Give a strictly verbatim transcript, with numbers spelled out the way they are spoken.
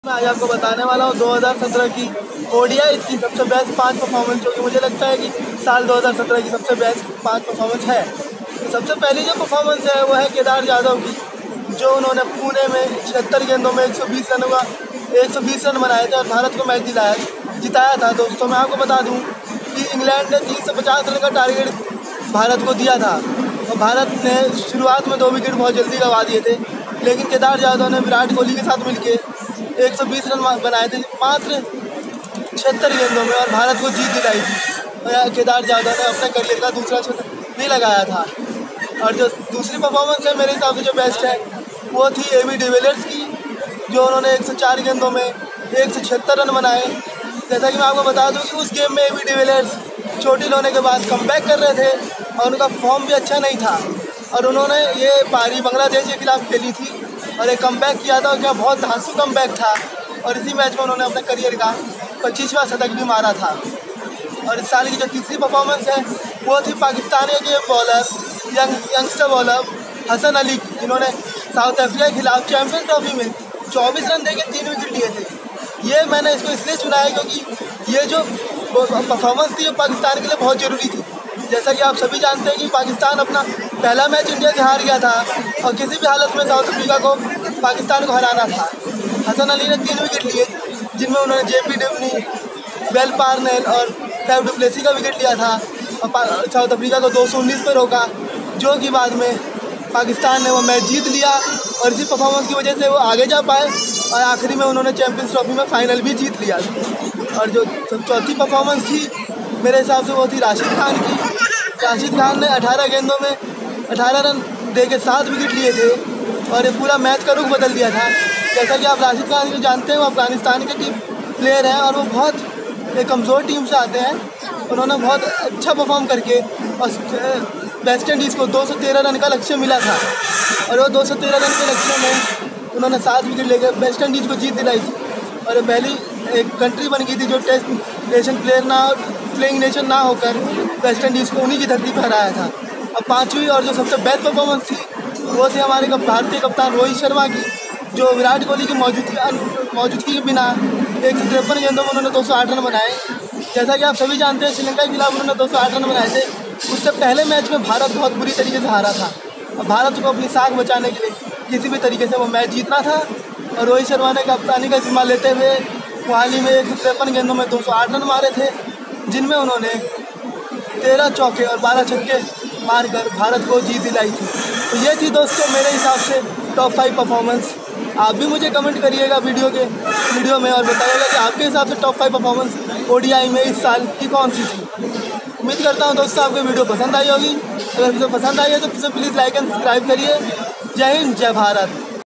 मैं आज आपको बताने वाला हूँ दो हज़ार सत्रह की ओडीआई इसकी सबसे बेस्ट पांच परफॉर्मेंस, जो कि मुझे लगता है कि साल दो हज़ार सत्रह की सबसे बेस्ट पांच परफॉर्मेंस है। तो सबसे पहली जो परफॉर्मेंस है वो है केदार यादव की, जो उन्होंने पुणे में छिहत्तर गेंदों में एक सौ बीस रन का एक सौ बीस रन बनाए थे और भारत को मैच दिलाया जिताया था। दोस्तों मैं आपको बता दूँ कि इंग्लैंड ने तीन सौ पचास रन का टारगेट भारत को दिया था और भारत ने शुरुआत में दो विकेट बहुत जल्दी गंवा दिए थे, लेकिन केदार यादव ने विराट कोहली के साथ मिलकर एक सौ बीस रन बनाए थे मात्र छिहत्तर गेंदों में और भारत को जीत दिलाई थी। और केदार यादव ने अपने करियर का दूसरा छक्का भी लगाया था। और जो दूसरी परफॉर्मेंस है मेरे हिसाब से जो बेस्ट है वो थी ए बी डिविलियर्स की, जो उन्होंने एक सौ चार गेंदों में एक सौ छिहत्तर रन बनाए। जैसा कि मैं आपको बता दूं कि उस गेम में ए बी डिविलियर्स चोटिल होने के बाद कमबैक कर रहे थे और उनका फॉर्म भी अच्छा नहीं था और उन्होंने ये पारी बांग्लादेश के खिलाफ खेली थी और एक कमबैक किया था और क्या बहुत धांसू कमबैक था और इसी मैच में उन्होंने अपने करियर का पच्चीसवां शतक भी मारा था। और इस साल की जो तीसरी परफॉर्मेंस है वो थी पाकिस्तानी के bowler young youngster bowler Hasan Ali, जिन्होंने साउथ अफ्रीका के खिलाफ चैम्पियन ट्रॉफी में चौबीस रन देकर तीन विकेट लिए थे। ये मैंने इसको इसलिए चुना है क्योंकि ये जो परफॉर्मेंस थी वो पाकिस्तान के लिए बहुत ज़रूरी थी। जैसा कि आप सभी जानते हैं कि पाकिस्तान अपना पहला मैच इंडिया से हार गया था और किसी भी हालत में साउथ अफ्रीका को पाकिस्तान को हराना था। हसन अली ने तीन विकेट लिए, जिनमें उन्होंने जे पी डिवनी, बेल पार्नेल और फैफ डुप्लेसी का विकेट लिया था और साउथ अफ्रीका को दो सौ उन्नीस पर रोका, जो कि बाद में पाकिस्तान ने वो मैच जीत लिया और इसी परफॉर्मेंस की वजह से वो आगे जा पाए और आखिरी में उन्होंने चैम्पियंस ट्रॉफी में फाइनल भी जीत लिया। और जो चौथी परफॉर्मेंस थी मेरे हिसाब से वो थी राशिद खान की। राशिद खान ने अठारह गेंदों में अठारह रन दे के सात विकेट लिए थे और ये पूरा मैच का रुख बदल दिया था। जैसा कि आप राशिद खान को जानते हैं, वो अफगानिस्तान के टीम प्लेयर हैं और वो बहुत एक कमज़ोर टीम से आते हैं। उन्होंने बहुत अच्छा परफॉर्म करके और वेस्ट इंडीज़ को दो सौ तेरह रन का लक्ष्य मिला था और वो दो सौ तेरह रन के लक्ष्य में उन्होंने सात विकेट लेकर वेस्ट इंडीज़ को जीत दिलाई थी और पहली एक कंट्री बन गई थी जो टेस्ट नेशन प्लेयर ना प्लेइंग नेशन ना होकर वेस्ट इंडीज़ को उन्हीं की धरती पर हराया था। अब पाँचवीं और जो सबसे बेस्ट परफॉर्मेंस थी वो थी हमारे भारतीय कप्तान रोहित शर्मा की, जो विराट कोहली की मौजूदगी मौजूदगी के बिना एक सौ तिरपन गेंदों में उन्होंने दो सौ आठ रन बनाए। जैसा कि आप सभी जानते हैं श्रीलंका के खिलाफ उन्होंने दो सौ आठ रन बनाए थे। उससे पहले मैच में भारत बहुत बुरी तरीके से हारा था और भारत को अपनी साख बचाने के लिए किसी भी तरीके से वो मैच जीतना था और रोहित शर्मा ने कप्तानी का जिम्मा लेते हुए मोहाली में एक सौ तिरपन गेंदों में दो सौ आठ रन मारे थे, जिनमें उन्होंने तेरह चौके और बारह छक्के मारकर भारत को जीत दिलाई थी। तो ये थी दोस्तों मेरे हिसाब से टॉप फाइव परफॉर्मेंस। आप भी मुझे कमेंट करिएगा वीडियो के वीडियो में और बताइएगा कि आपके हिसाब से टॉप फाइव परफॉर्मेंस ओडीआई में इस साल की कौन सी थी। उम्मीद करता हूँ दोस्तों आपको वीडियो पसंद आई होगी। अगर वीडियो पसंद आई है तो प्लीज़ लाइक एंड सब्सक्राइब करिए। जय हिंद, जय भारत।